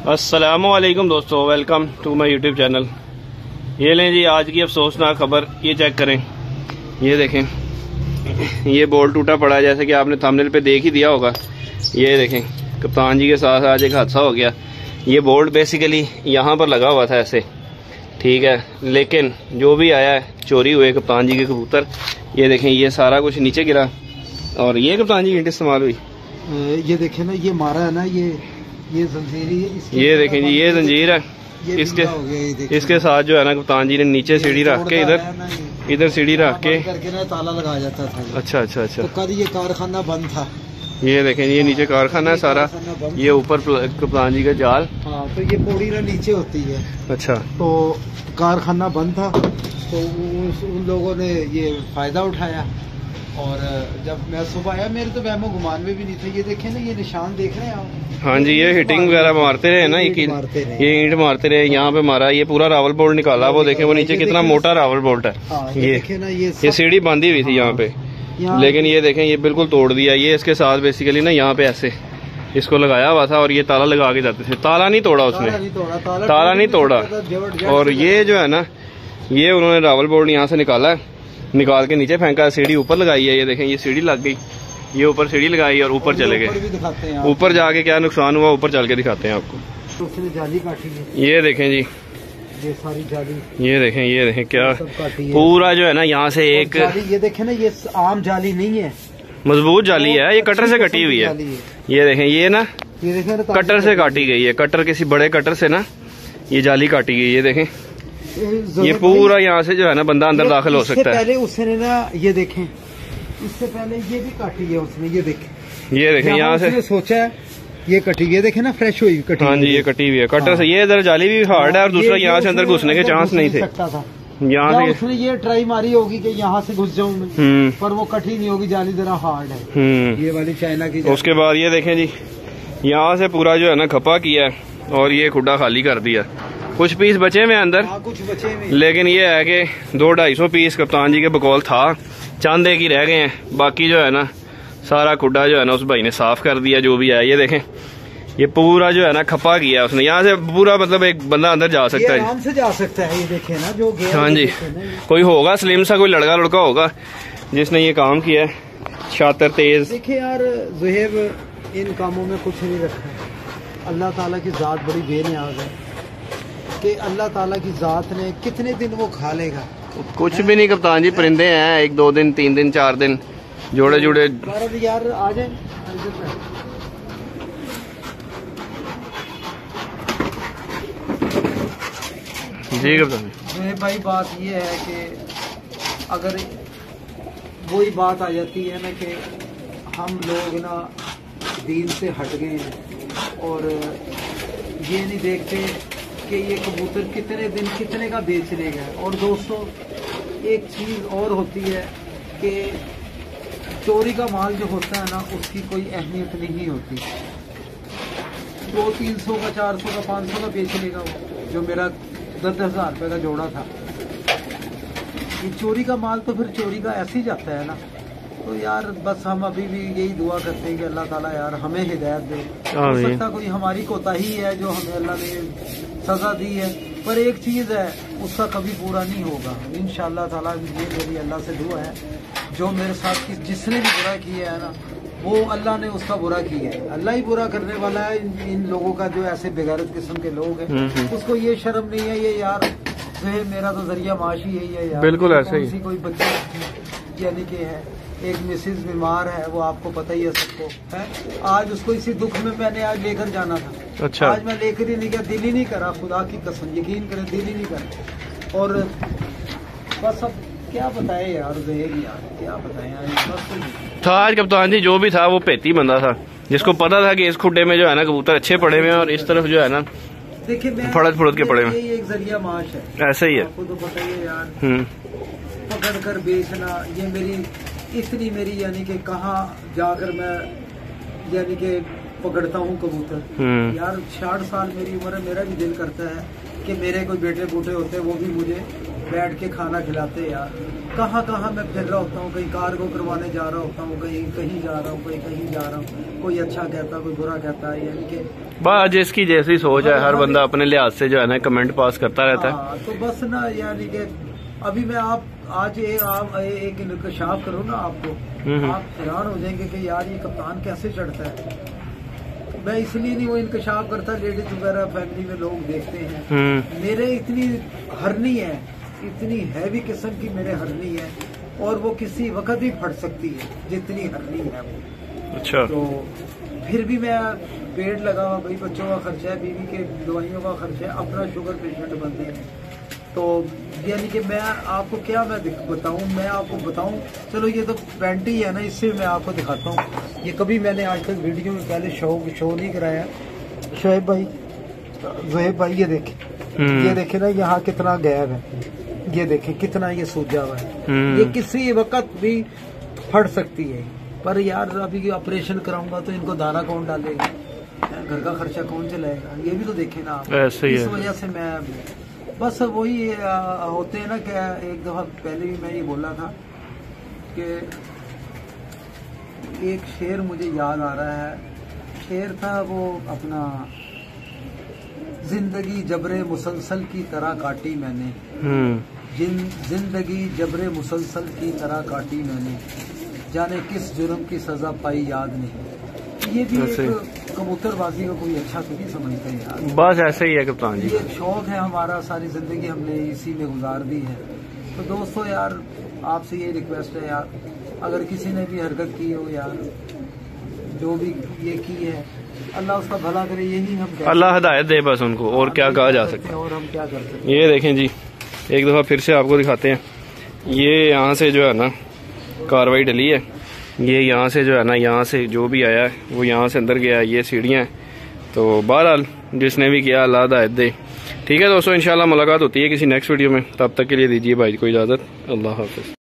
अस्सलामुअलैकुम दोस्तों, welcome to my YouTube channel. ये लें जी आज की अफसोसनाक खबर। ये चेक करें, ये देखें, ये बोल्ट टूटा पड़ा है जैसे कि आपने थंबनेल पे देख ही दिया होगा। ये देखें, कप्तान जी के साथ आज एक हादसा हो गया। ये बोल्ट बेसिकली यहाँ पर लगा हुआ था ऐसे, ठीक है, लेकिन जो भी आया है चोरी हुए कप्तान जी के कबूतर। ये देखें, ये सारा कुछ नीचे गिरा और ये कप्तान जी की ईंट इस्तेमाल हुई। ये देखें ना, ये मारा है ना, ये जंजीर है। ये देखें जी, ये जंजीर है। इसके साथ जो है ना कप्तान जी ने नीचे सीढ़ी रख के इधर सीढ़ी रख के ना ताला लगाया जाता था। अच्छा। तो कल ये कारखाना बंद था। ये देखें, ये नीचे कारखाना है सारा, ये ऊपर कप्तान जी का जाल। हाँ, तो ये पौड़ी ना नीचे होती है। अच्छा, तो कारखाना बंद था, तो उन लोगों ने ये फायदा उठाया। और जब मैं सुबह आया, मेरे तो वहमो गुमान में भी नहीं थे। ये देखें ना, ये निशान देख रहे हैं आप। हाँ जी, ये हिटिंग वगैरह मारते रहे ना, ये ईंट मारते रहे। यहाँ पे मारा, ये पूरा रावल बोल्ट निकाला। वो देखें, वो नीचे कितना मोटा रावल बोल्ट है। ये सीढ़ी बांधी हुई थी यहाँ पे, लेकिन ये देखें, ये बिल्कुल तोड़ दिया। ये इसके साथ बेसिकली ना यहाँ पे ऐसे इसको लगाया हुआ था और ये ताला लगा के जाते थे। ताला नहीं तोड़ा उसने, ताला नहीं तोड़ा। और ये जो है ना, ये उन्होंने रावल बोल्ट यहाँ से निकाल के नीचे फेंका, सीढ़ी ऊपर लगाई है। ये देखें, ये सीढ़ी लग गई, ये ऊपर सीढ़ी लगाई और ऊपर चले गए। ऊपर जाके क्या नुकसान हुआ, ऊपर चल के दिखाते हैं आपको। तो उसने जाली काटी है। ये देखें जी, ये सारी जाली, ये देखें क्या पूरा जो है ना यहाँ से एक ये देखें ना, ये आम जाली नहीं है, मजबूत जाली है। ये कटर से कटी हुई है। ये देखें, ये ना कटर से काटी गई है। कटर, किसी बड़े कटर से ना ये जाली काटी गई। ये देखें, ये पूरा यहाँ से जो है ना बंदा अंदर दाखिल हो सकता है। पहले उसने ना, ये देखें, इससे पहले ये भी काटी है उसने। ये देखें यहाँ से सोचा है ये कटी, ये देखें ना, फ्रेश हुई कटी। हाँ जी, ये कटी हुई है कटर से। ये इधर जाली भी हार्ड है और दूसरा यहाँ से अंदर घुसने के चांस नहीं थे। यहाँ से उसने ये ट्राई मारी होगी कि यहाँ से घुस जाऊँ मैं, पर वो कटी नहीं होगी, जाली जरा हार्ड है। ये वाली चाइना की। उसके बाद ये देखें जी, यहाँ से पूरा जो है ना खपा किया और ये खुड्डा खाली कर दिया। कुछ पीस बचे हुए अंदर, कुछ बचे हुए, लेकिन ये है कि 200-250 पीस कप्तान जी के बकौल था, चंद एक ही रह गए हैं। बाकी जो है ना सारा खुड्डा जो है ना उस भाई ने साफ कर दिया जो भी है। ये देखें, ये पूरा जो है ना खपा किया उसने। यहाँ से पूरा मतलब एक बंदा अंदर जा सकता है, आराम से जा सकता है। ये देखें ना, जो गया। हाँ जी, कोई होगा स्लिम सा, कोई लड़का होगा जिसने ये काम किया है, शातिर तेज। देखिए यार ज़ुहैब, इन कामों में कुछ नहीं रखा है। अल्लाह ताला की जात बड़ी बेनियाज है कि अल्लाह ताला की जात ने कितने दिन वो खा लेगा। कुछ भी नहीं कप्तान जी, परिंदे हैं, 1-2 दिन 3 दिन 4 दिन जोड़े यार आ जाए। जी कप्तान भाई, बात ये है कि अगर वही बात आ जाती है ना कि हम लोग ना दीन से हट गए हैं और ये नहीं देखते कि ये कबूतर कितने दिन कितने का बेच लेगा। और दोस्तों, एक चीज़ और होती है कि चोरी का माल जो होता है ना, उसकी कोई अहमियत नहीं होती। 200-300 का, 400 का, 500 का बेच लेगा वो, जो मेरा 10,000 रुपये का जोड़ा था। ये चोरी का माल तो फिर चोरी का ऐसे ही जाता है ना। तो यार बस हम अभी भी यही दुआ करते हैं कि अल्लाह ताला यार हमें हिदायत दे। हो सकता कोई हमारी कोताही है जो हमें अल्लाह ने सजा दी है, पर एक चीज़ है, उसका कभी पूरा नहीं होगा इंशाअल्लाह ताला। ये मेरी अल्लाह से दुआ है, जो मेरे साथ जिसने भी बुरा किया है ना, वो अल्लाह ने उसका बुरा किया है। अल्लाह ही बुरा करने वाला है इन लोगों का, जो ऐसे बेगैरत किस्म के लोग हैं। उसको ये शर्म नहीं है, ये यार मेरा तो जरिया माश ही यही है यार। बिल्कुल ऐसे ही। कोई बच्चे यानी कि है, एक मिसेज बीमार है, वो आपको पता ही है सबको है। आज उसको इसी दुख में मैंने आज लेकर जाना था। अच्छा। आज मैं लेकर ही नहीं गया, दिल ही नहीं करा, खुदा की कसम यकीन करें, दिल ही नहीं करा। और बस अब क्या बताएं यार, क्या बताएं यार, बस था आज कप्तान जी जो भी था वो पेती बंदा था, जिसको पता था कि इस खुड्डे में जो है ना कबूतर अच्छे पड़े हुए हैं और इस तरफ जो है ना देखिए फड़द के पड़े हुए। ये एक जरिया माश है, ऐसा ही है, आपको तो पता ही है यार। पकड़ कर बेचना, ये मेरी मेरी यानी कि कहाँ जाकर मैं यानी कि पकड़ता हूँ कबूतर। यार 60 साल मेरी उम्र है, मेरा भी दिल करता है कि मेरे कोई बेटे बूटे होते वो भी मुझे बैठ के खाना खिलाते यार। कहाँ कहाँ मैं फिर रहा होता हूँ, कहीं कार को करवाने जा रहा होता हूँ, कहीं कहीं जा रहा हूँ, कहीं जा रहा हूँ, कोई अच्छा कहता कोई बुरा कहता है, यानी कि बस जिसकी जैसी सोच है, हर बंदा अपने लिहाज से जो है ना कमेंट पास करता रहता है। तो बस ना, यानी कि अभी मैं आज एक इंकशाफ करूँ ना आपको, आप हैरान हो जाएंगे कि यार ये कप्तान कैसे चढ़ता है। मैं इसलिए नहीं वो इंकशाफ करता, लेडीज वगैरह फैमिली में लोग देखते हैं। मेरे इतनी हरनी है, इतनी हैवी किस्म की मेरे हरनी है, और वो किसी वक्त भी फट सकती है, जितनी हरनी है वो। अच्छा। तो फिर भी मैं पेड़ लगा हुआ, भाई बच्चों का खर्चा है, बीवी के दवाइयों का खर्चा है, अपना शुगर पेशेंट बनते हैं। तो यानी कि मैं आपको क्या मैं बताऊं, मैं आपको बताऊं, चलो ये तो पैंटी है ना, इससे मैं आपको दिखाता हूं। ये कभी मैंने आज तक वीडियो में पहले शो नहीं कराया। शोएब भाई, जोहेब भाई, ये देखे ना, यहाँ कितना गैप है, ये देखे कितना ये सूजा हुआ है। ये किसी वक्त भी फट सकती है। पर यार अभी ऑपरेशन कराऊंगा तो इनको दाना कौन डालेगा, घर का खर्चा कौन चलाएगा, ये भी तो देखे ना आप। इस वजह से मैं बस वही होते हैं ना, क्या एक दफा पहले भी मैं ये बोला था कि एक शेर मुझे याद आ रहा है। शेर था वो अपना, जिंदगी जबरे मुसलसल की तरह काटी मैंने, जिंदगी जबरे मुसलसल की तरह काटी मैंने, जाने किस जुर्म की सजा पाई याद नहीं। ये भी एक कबूतरबाजी का कोई अच्छा तो नहीं समझते यार। बस ऐसे ही है कप्तान जी, ये शौक है हमारा, सारी जिंदगी हमने इसी में गुजार दी है। तो दोस्तों यार, आपसे ये रिक्वेस्ट है यार, अगर किसी ने भी हरकत की हो यार, जो भी ये की है, अल्लाह उसका भला करे, यही हम अल्लाह हिदायत दे बस उनको, और क्या कहा जा सकता है, और हम क्या कर सकते हैं। ये देखें जी, एक दफा फिर से आपको दिखाते हैं। ये यहाँ से जो है ना कार्रवाई डली है, ये यहाँ से जो है ना, यहाँ से जो भी आया है वो यहाँ से अंदर गया है, ये सीढ़ियाँ हैं। तो बहरहाल जिसने भी किया अल्लाह हिदायत दे। ठीक है दोस्तों, इंशाल्लाह मुलाकात होती है किसी नेक्स्ट वीडियो में, तब तक के लिए दीजिए भाई को इजाज़त। अल्लाह हाफ़िज़।